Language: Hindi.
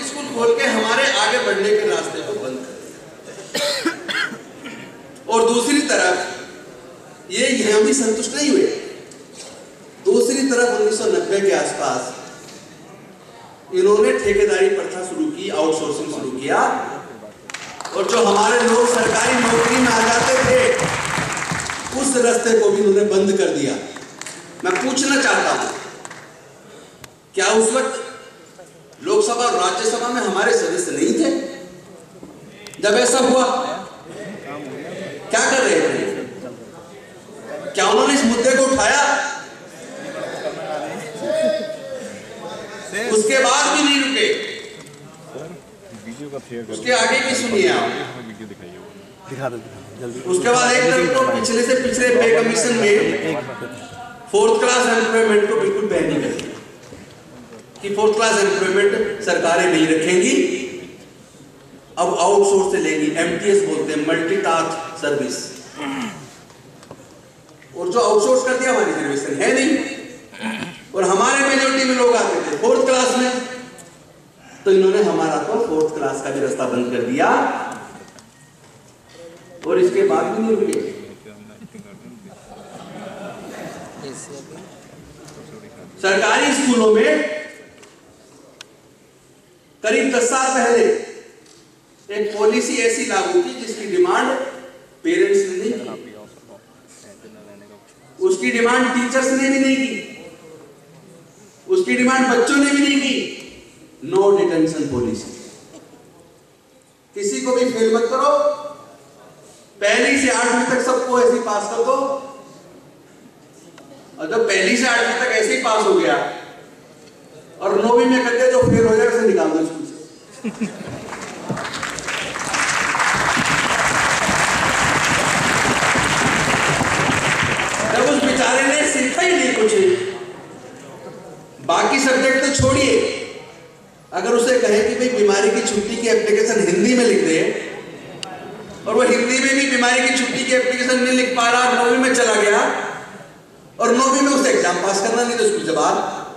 पब्लिक स्कूल खोल के हमारे आगे बढ़ने के रास्ते को बंद कर दिया। और दूसरी तरफ ये यहां भी संतुष्ट नहीं हुए। दूसरी तरफ 1990 के आसपास इन्होंने ठेकेदारी प्रथा शुरू की, आउटसोर्सिंग शुरू किया, और जो हमारे लोग सरकारी नौकरी में आ जाते थे उस रास्ते को भी उन्होंने बंद कर दिया। मैं पूछना चाहता हूं, क्या उस वक्त लोकसभा और राज्यसभा में हमारे सदस्य नहीं थे? जब ऐसा हुआ क्या कर रहे थे? क्या उन्होंने इस मुद्दे को उठाया? उसके बाद भी नहीं रुके। उसके आगे की सुनिए आप। उसके बाद एक तरफ तो पिछले से पिछले पे कमीशन में 4th क्लास एम्प्लॉयमेंट को बिल्कुल बैन नहीं कर दिया कि 4th क्लास एम्प्लॉयमेंट सरकारें नहीं रखेंगी, अब आउटसोर्स से लेंगी। MTS बोलते हैं, मल्टी टास्क सर्विस। और जो आउटसोर्स कर दिया हमारी रिजर्वेशन है नहीं, और हमारे मेजोरिटी में लोग आते थे 4th क्लास में, तो इन्होंने हमारा तो 4th क्लास का भी रास्ता बंद कर दिया। और इसके बाद भी नहीं रुके। सरकारी स्कूलों में करीब 10 साल पहले एक पॉलिसी ऐसी लागू की जिसकी डिमांड पेरेंट्स ने नहीं की, उसकी डिमांड टीचर्स ने भी नहीं की, उसकी डिमांड बच्चों ने भी नहीं की। No detention policy. किसी को भी फेल मत करो, 1ली से 8वीं तक सबको ऐसे ही पास कर दो, और जब 1ली से 8वीं तक ऐसे ही पास हो गया और 9वीं में करके जो फेल हो जाए उसे निकाल दो स्कूल से। जब उस बेचारे ने सीखा ही नहीं कुछ, बाकी सब्जेक्ट तो छोड़िए, अगर उसे कहे कि भाई बीमारी की छुट्टी की एप्लीकेशन हिंदी में लिख दे, और वो हिंदी में भी बीमारी की छुट्टी की एप्लीकेशन नहीं लिख पा रहा, 9वीं में चला गया, और 9वीं में उसे एग्जाम पास करना नहीं तो स्कूल से बाहर।